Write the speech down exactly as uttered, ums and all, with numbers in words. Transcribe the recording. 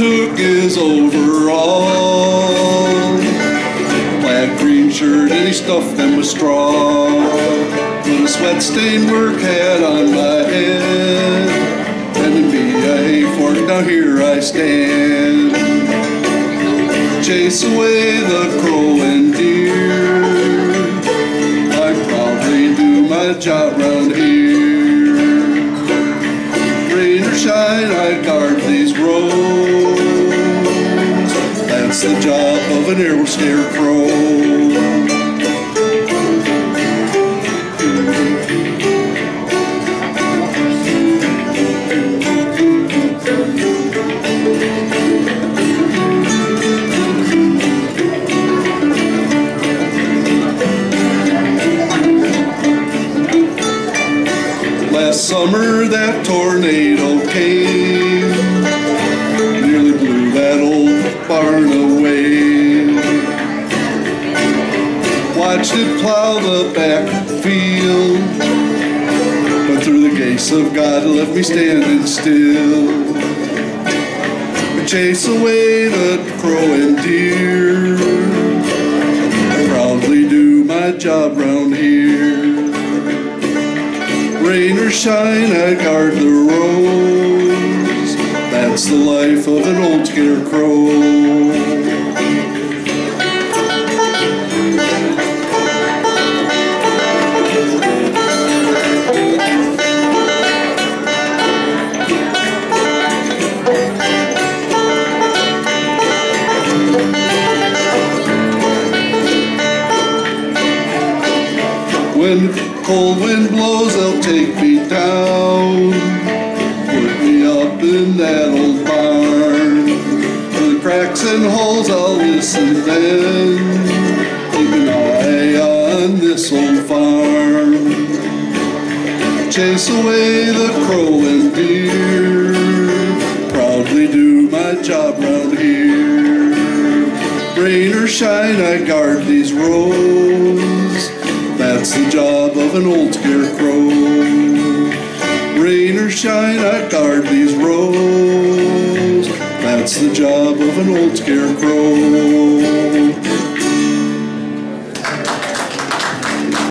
took his overall, plaid green shirt, and he stuffed them with straw. Put a sweat-stained work hat on my head, and in me a hay fork, now here I stand. Chase away the crow and deer, I proudly do my job round here. Rain or shine, I guard these roads, that's the job of an air scarecrow. Last summer that tornado came, nearly blew that old barn away. Watched it plow the back field, but through the grace of God it left me standing still. We chase away the crow and deer, I proudly do my job round here. Rain or shine, I guard the roads, that's the life of an old scarecrow. When the cold wind blows, they'll take me down, put me up in that old barn. To the cracks and holes I'll listen then, keep an eye on this old farm. Chase away the crow and deer, proudly do my job round here. Rain or shine, I guard these roads, that's the job of an old scarecrow. Rain or shine, I guard these roads, that's the job of an old scarecrow.